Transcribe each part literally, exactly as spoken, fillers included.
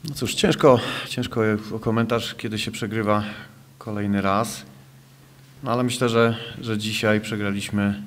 No cóż, ciężko, ciężko o komentarz, kiedy się przegrywa kolejny raz. No ale myślę, że, że dzisiaj przegraliśmy.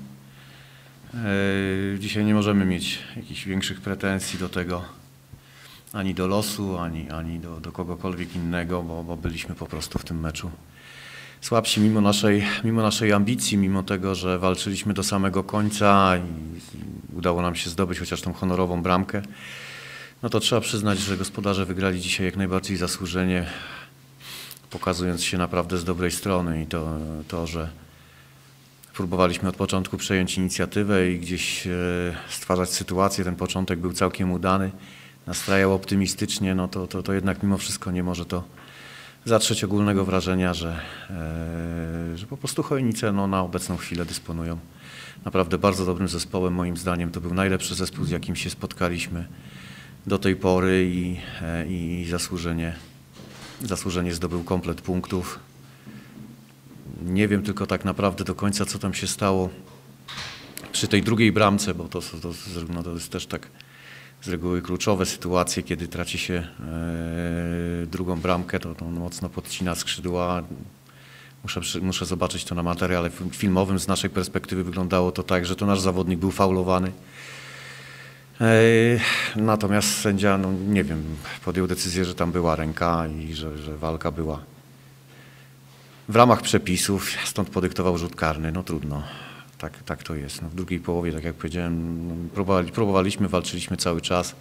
Yy, dzisiaj nie możemy mieć jakichś większych pretensji do tego, ani do losu, ani, ani do, do kogokolwiek innego, bo, bo byliśmy po prostu w tym meczu słabsi mimo naszej, mimo naszej ambicji, mimo tego, że walczyliśmy do samego końca i, i udało nam się zdobyć chociaż tą honorową bramkę. No to trzeba przyznać, że gospodarze wygrali dzisiaj jak najbardziej zasłużenie, pokazując się naprawdę z dobrej strony i to, to że próbowaliśmy od początku przejąć inicjatywę i gdzieś stwarzać sytuację. Ten początek był całkiem udany, nastrajał optymistycznie, no to, to, to jednak mimo wszystko nie może to zatrzeć ogólnego wrażenia, że, e, że po prostu Chojnice no, na obecną chwilę dysponują naprawdę bardzo dobrym zespołem. Moim zdaniem to był najlepszy zespół, z jakim się spotkaliśmy do tej pory i, e, i zasłużenie, zasłużenie zdobył komplet punktów. Nie wiem tylko tak naprawdę do końca, co tam się stało przy tej drugiej bramce, bo to, to, no, to jest też tak z reguły kluczowe sytuacje, kiedy traci się e, drugą bramkę, to, to mocno podcina skrzydła. Muszę, muszę zobaczyć to na materiale filmowym. Z naszej perspektywy wyglądało to tak, że to nasz zawodnik był faulowany. E, natomiast sędzia, no nie wiem, podjął decyzję, że tam była ręka i że, że walka była w ramach przepisów, stąd podyktował rzut karny. No trudno. Tak, tak to jest. No w drugiej połowie, tak jak powiedziałem, próbowali, próbowaliśmy, walczyliśmy cały czas.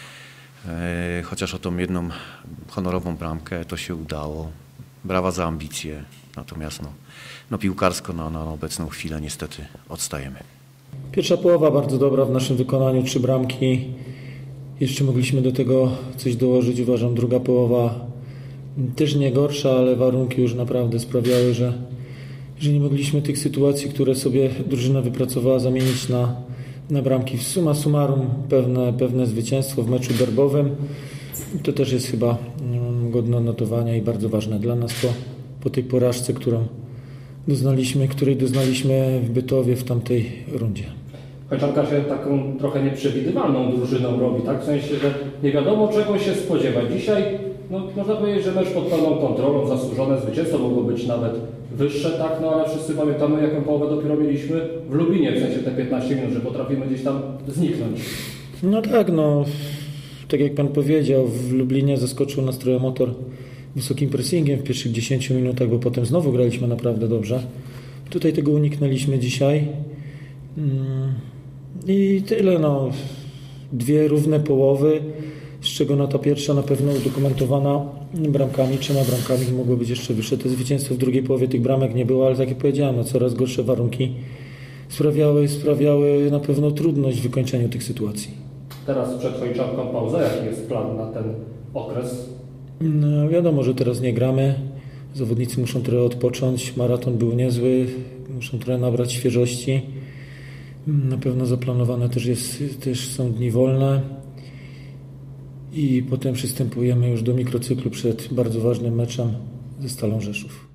E, chociaż o tą jedną honorową bramkę to się udało. Brawa za ambicje. Natomiast no, no piłkarsko na, na obecną chwilę niestety odstajemy. Pierwsza połowa bardzo dobra w naszym wykonaniu, trzy bramki. Jeszcze mogliśmy do tego coś dołożyć. Uważam, druga połowa też nie gorsza, ale warunki już naprawdę sprawiały, że że nie mogliśmy tych sytuacji, które sobie drużyna wypracowała, zamienić na, na bramki. Summa summarum pewne, pewne zwycięstwo w meczu derbowym. To też jest chyba um, godne notowania i bardzo ważne dla nas po, po tej porażce, którą doznaliśmy, której doznaliśmy w Bytowie w tamtej rundzie. Chojniczanka się taką trochę nieprzewidywalną drużyną robi, tak? W sensie, że nie wiadomo czego się spodziewać. Dzisiaj no, można powiedzieć, że mecz pod pełną kontrolą, zasłużone zwycięstwo, mogło być nawet wyższe, tak? No ale wszyscy pamiętamy, jaką połowę dopiero mieliśmy w Lubinie, w sensie te piętnaście minut, że potrafimy gdzieś tam zniknąć. No tak, no tak jak Pan powiedział, w Lublinie zaskoczył nas trochę motor wysokim pressingiem w pierwszych dziesięciu minutach, bo potem znowu graliśmy naprawdę dobrze. Tutaj tego uniknęliśmy dzisiaj. I tyle, no. Dwie równe połowy, z czego no ta pierwsza na pewno udokumentowana bramkami, trzema bramkami, mogło być jeszcze wyższe. To zwycięstwo w drugiej połowie tych bramek nie było, ale tak jak powiedziałem, no, coraz gorsze warunki sprawiały, sprawiały na pewno trudność w wykończeniu tych sytuacji. Teraz przed Chojniczanką pauza. Jaki jest plan na ten okres? No, wiadomo, że teraz nie gramy. Zawodnicy muszą trochę odpocząć. Maraton był niezły. Muszą trochę nabrać świeżości. Na pewno zaplanowane też, jest, też są dni wolne. I potem przystępujemy już do mikrocyklu przed bardzo ważnym meczem ze Stalą Rzeszów.